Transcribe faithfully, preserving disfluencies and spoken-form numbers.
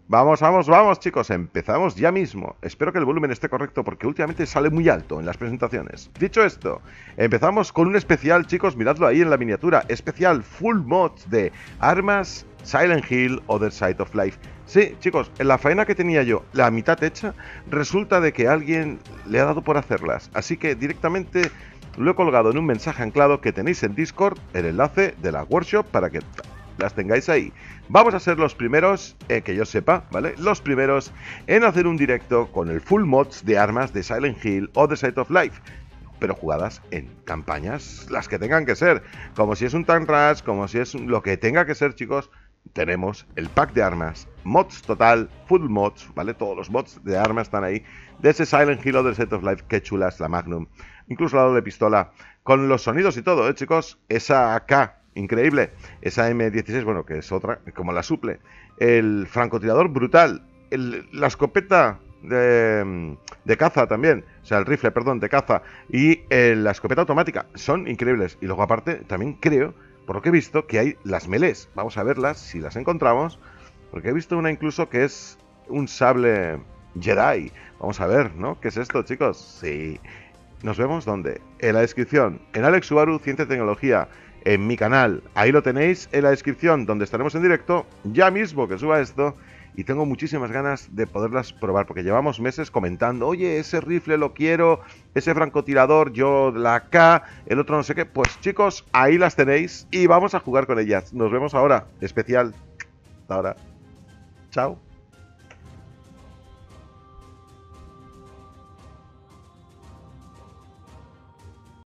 Vamos, vamos, vamos, chicos, empezamos ya mismo. Espero que el volumen esté correcto porque últimamente sale muy alto en las presentaciones. Dicho esto, empezamos con un especial, chicos, miradlo ahí en la miniatura. Especial Full Mods de Armas, Silent Hill, Other Side of Life. Sí, chicos, en la faena que tenía yo, la mitad hecha, resulta de que alguien le ha dado por hacerlas. Así que directamente lo he colgado en un mensaje anclado que tenéis en Discord, el enlace de la workshop para que las tengáis ahí. Vamos a ser los primeros, eh, que yo sepa, ¿vale? Los primeros en hacer un directo con el full mods de armas de Silent Hill o The Side of Life, pero jugadas en campañas, las que tengan que ser, como si es un Tank Rush, como si es lo que tenga que ser, chicos. Tenemos el pack de armas, mods total, full mods, ¿vale? Todos los mods de armas están ahí, de ese Silent Hill o The Side of Life, qué chulas, la Magnum, incluso la doble pistola, con los sonidos y todo, ¿eh, chicos? Esa A K increíble, esa M dieciséis, bueno, que es otra, como la suple, el francotirador brutal, el, la escopeta de, de caza también, o sea, el rifle, perdón, de caza, y el, la escopeta automática, son increíbles. Y luego aparte, también creo, por lo que he visto, que hay las melés, vamos a verlas, si las encontramos, porque he visto una incluso que es un sable Jedi, vamos a ver, ¿no? ¿Qué es esto, chicos? Sí, nos vemos, ¿dónde? En la descripción, en Alex Subaru, Ciencia y Tecnología, en mi canal, ahí lo tenéis en la descripción, donde estaremos en directo, ya mismo que suba esto, y tengo muchísimas ganas de poderlas probar, porque llevamos meses comentando, oye, ese rifle lo quiero, ese francotirador, yo la A K, el otro no sé qué, pues chicos, ahí las tenéis, y vamos a jugar con ellas, nos vemos ahora, especial, hasta ahora, chao.